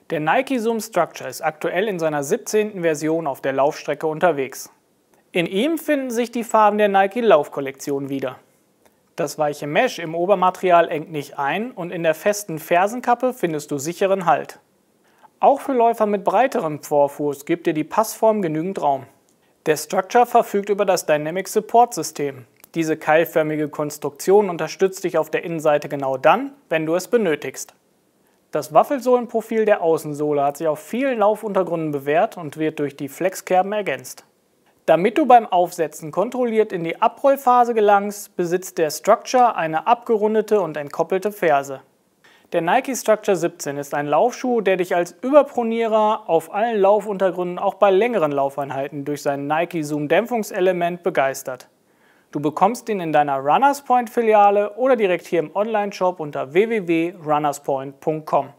Der Nike Zoom Structure ist aktuell in seiner 17. Version auf der Laufstrecke unterwegs. In ihm finden sich die Farben der Nike Laufkollektion wieder. Das weiche Mesh im Obermaterial engt nicht ein und in der festen Fersenkappe findest du sicheren Halt. Auch für Läufer mit breiterem Vorfuß gibt dir die Passform genügend Raum. Der Structure verfügt über das Dynamic Support System. Diese keilförmige Konstruktion unterstützt dich auf der Innenseite genau dann, wenn du es benötigst. Das Waffelsohlenprofil der Außensohle hat sich auf vielen Laufuntergründen bewährt und wird durch die Flexkerben ergänzt. Damit du beim Aufsetzen kontrolliert in die Abrollphase gelangst, besitzt der Structure eine abgerundete und entkoppelte Ferse. Der Nike Structure 17 ist ein Laufschuh, der dich als Überpronierer auf allen Laufuntergründen auch bei längeren Laufeinheiten durch sein Nike Zoom Dämpfungselement begeistert. Du bekommst ihn in deiner Runners Point Filiale oder direkt hier im Onlineshop unter www.runnerspoint.com.